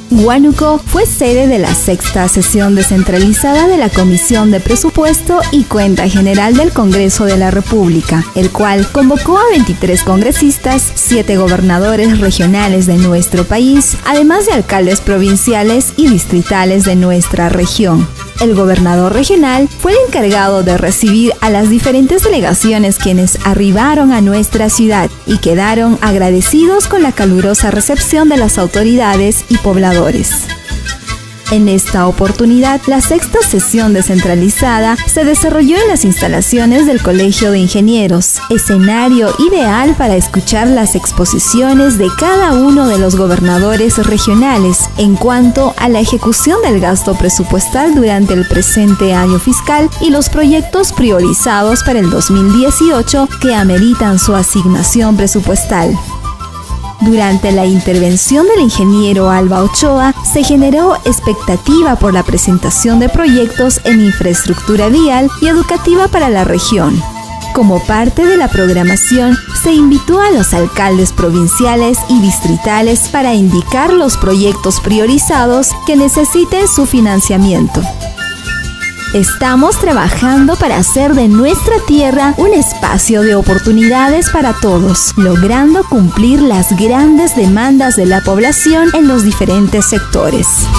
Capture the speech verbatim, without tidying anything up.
Huánuco fue sede de la sexta sesión descentralizada de la Comisión de Presupuesto y Cuenta General del Congreso de la República, el cual convocó a veintitrés congresistas, siete gobernadores regionales de nuestro país, además de alcaldes provinciales y distritales de nuestra región. El gobernador regional fue el encargado de recibir a las diferentes delegaciones quienes arribaron a nuestra ciudad y quedaron agradecidos con la calurosa recepción de las autoridades y pobladores. En esta oportunidad, la sexta sesión descentralizada se desarrolló en las instalaciones del Colegio de Ingenieros, escenario ideal para escuchar las exposiciones de cada uno de los gobernadores regionales en cuanto a la ejecución del gasto presupuestal durante el presente año fiscal y los proyectos priorizados para el dos mil dieciocho que ameritan su asignación presupuestal. Durante la intervención del ingeniero Alba Ochoa, se generó expectativa por la presentación de proyectos en infraestructura vial y educativa para la región. Como parte de la programación, se invitó a los alcaldes provinciales y distritales para indicar los proyectos priorizados que necesiten su financiamiento. Estamos trabajando para hacer de nuestra tierra un espacio de oportunidades para todos, logrando cumplir las grandes demandas de la población en los diferentes sectores.